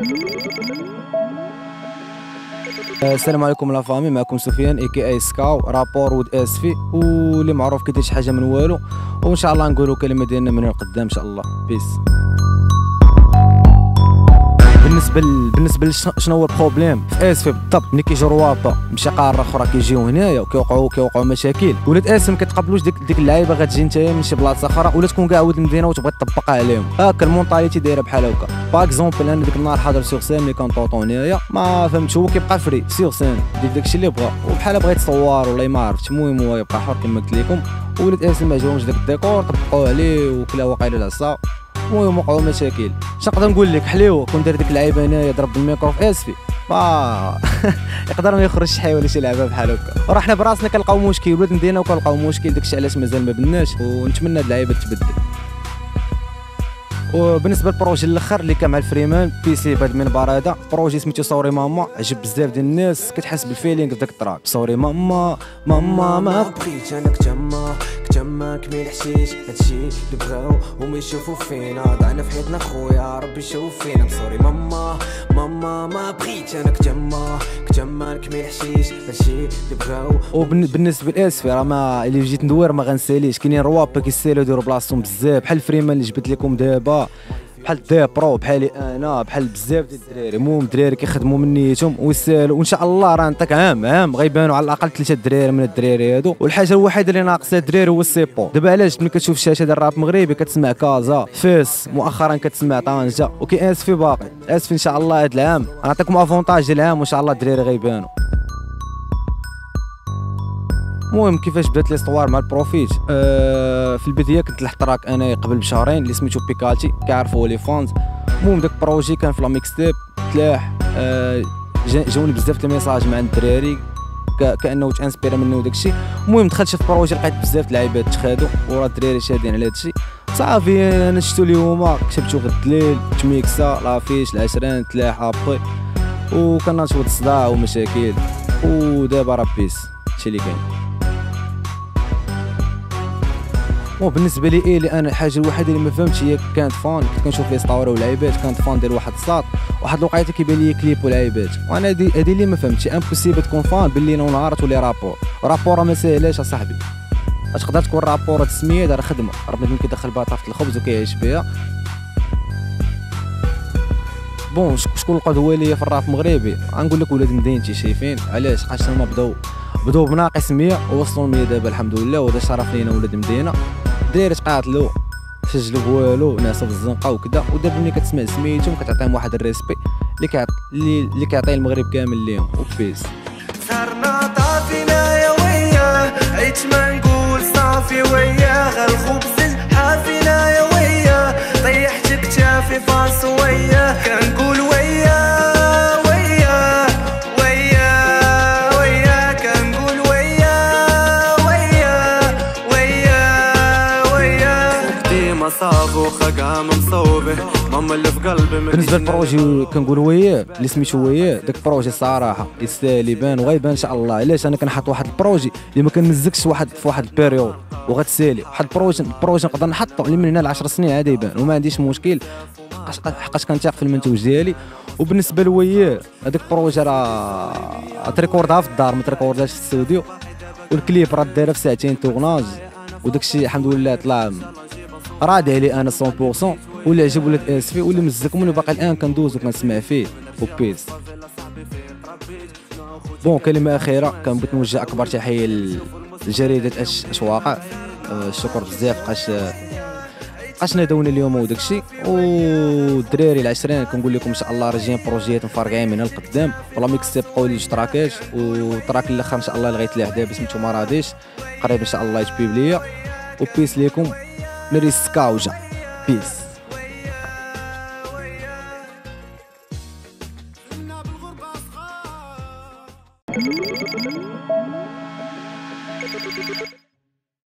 السلام عليكم لا فامي، معكم سفيان اي سكاو رابور ود اس في، واللي معروف كيدير شي حاجه من والو، وان شاء الله نقولوا كلمه ديالنا من القدام ان شاء الله. بيس. بالنسبه شنو هو البروبليم في اس في بالضبط؟ ملي كيجيو روابط من شي قاره اخرى كيجيو هنايا وكيوقعوا مشاكل، ولاد اس ما كتقبلوش ديك اللعيبه غتجي نتايا من شي بلاصه اخرى، ولا تكون كاع ولد المدينه وتبغي تطبقها عليهم. هاكا المونطاليتي دايره بحال هكا. باغ اكزومبل انا ديك النهار حاضر سيغ سين ملي كنطوطو هنايا، ما فهمتش، هو كيبقى فري سيغ سين دير داكشي اللي بغا، وبحال بغا يتصور ولا ما عرفتش. المهم هو يبقى حر كما قلت لكم. ولاد اس ما عجبهمش داك الديكور، طبقوا عليه وكلا واقيلا العصا، المهم وقعوا مشاكل. اش نقدر نقول لك؟ حليوه كون دار ديك اللعيبه هنايا ضرب الميكرو في اسفي يقدر ما يخرج شي حي ولا شي لعبه بحال هكا. راه حنا براسنا كنلقاو مشكل، ولاد مدينه وكنلقاو مشكل، داكشي علاش مازال ما بناش، ونتمنى هاد اللعيبه تبدل. وبالنسبه للبروجي الاخر اللي كان مع الفريمان بيسي بهاد المنبر هذا، بروجي سميتو صوري ماما، عجب بزاف ديال الناس، كتحس بالفيلينغ في داك التراك. صوري ماما ماما ما بقيت انا كتما كميل حشيش، هادشي اللي بغاو هما يشوفوا فينا، ضعنا في حياتنا خويا ربي يشوف فينا. صوري ماما ما بقيت انا كتما كميل حشيش، هادشي اللي بغاو. وبالنسبه لاسفي راه ما اللي جيت ندوير ما غنساليش، كاينين روابا كيسالوا يديروا بلاصتهم بزاف، بحال الفريمان اللي جبت لكم دابا، بحال دي برو، بحالي انا، بحال بزاف ديال الدراري. المهم الدراري كيخدموا من نيتهم ويسالوا، وان شاء الله راه نعطيك عام غيبانوا على الاقل 3 دراري من الدراري هادو. والحاجه الوحيده اللي ناقصه الدراري هو السيبو. دابا علاش ملي كتشوف الشاشه ديال الراب مغربي كتسمع كازا، فاس، مؤخرا كتسمع طنجه، وكي اسفي باقي. اسفي ان شاء الله هذا العام نعطيكم افونتاج ديال العام، وان شاء الله الدراري غيبانوا. المهم كيفاش بدات ليستوار مع البروفيت؟ في البدايه كنت لحت راك انا قبل بشهرين اللي سميتو بيكالتي، كيعرفوا لي فانز. المهم داك البروجي كان في لا ميكس تيب تلاح، جاوني بزاف د الميساج مع الدراري كانه تانسبيرا منه وداكشي. المهم دخلت شفت البروجي لقيت بزاف د اللعيبات تخادوا، وراه الدراري شادين على هادشي. صافي انا شفتو اليوم كتبتو غد الليل، تميكسا لافيش العشرين تلاح ابخي، وكان شويه الصداع ومشاكل، ودابا راه بيس هادشي اللي كاين. بالنسبه لي اللي انا الحاجه الوحيده اللي ما فهمتش هي كانت فان، كنت كنشوف لي ستوري ولعيبات، كانت فان ديال واحد الساط، واحد الوقيته كيبان لي كليب ولعيبات، وانا هادي اللي ما فهمتش. امبوسيبل تكون فان بالليل ونهار تولي رابور. رابور ما ساهلاش اصاحبي، تقدر تكون رابور السميه دار خدمه، ربي ممكن يدخل بها طرف الخبز وكيعيش بها. شكون القدوه ليا في الراب المغربي؟ غنقول لك ولاد مدينتي. شايفين علاش؟ حيت هما بداو بناقص 100 ووصلوا 100 دابا الحمد لله، وهذا شرف لينا ولاد المدينه. الدراري تقاتلوا سجلوا بوالو، ناسوا في الزنقه وكذا، ودابا ملي كتسمع سميتهم كتعطيهم واحد الريسبي اللي كيعطي المغرب كامل ليهم. وبيس. صرنا طافينا يا وياه، عيت ما نقول صافي وياه، الخبز الحافينا يا وياه، طيحت كتافي فاس وياه، كنقول وياه وياه وياه وياه، كنقول وياه وياه وياه وياه، ديما صابو خا مصوبه ماما اللي في قلبي. بالنسبه للبروجي كنقول وياه اللي سميتو وياه، داك البروجي الصراحه يستاهل يبان وغيبان ان شاء الله. علاش؟ انا كنحط واحد البروجي اللي ما كنمزكش في واحد البيريود وغتسالي. واحد البروجي نقدر نحطو اللي من هنا ل 10 سنين عاد يبان وما عنديش مشكل، حقاش كنتاق في المنتوج ديالي. وبالنسبه لوياه هذاك البروجي راه تريكوردها في الدار، ما تريكوردهاش في الاستوديو، والكليب راه دايره في ساعتين تورناج، وداكشي الحمد لله طلع راضي عليه انا 100%. واللي عجب ولاد اسفي واللي مزكم واللي باقي الان كندوز وكنسمع فيه. وبيس. كلمه اخيره كنبغي نوجه اكبر تحيه لجريده اش واقع. الشكر بزاف بقاش نادونا اليوم وداكشي، والدراري العشرين كنقول لكم ان شاء الله راجعين بروجيات مفرقعين من القدام. والله ميكس تيبقاو لي 2 تراكات، والتراك الاخر ان شاء الله اللي غيتلاح دابا سميتو ما راضيش، قريب ان شاء الله يتبيب ليا. وبيس ليكم نري سكاوجا. بيس.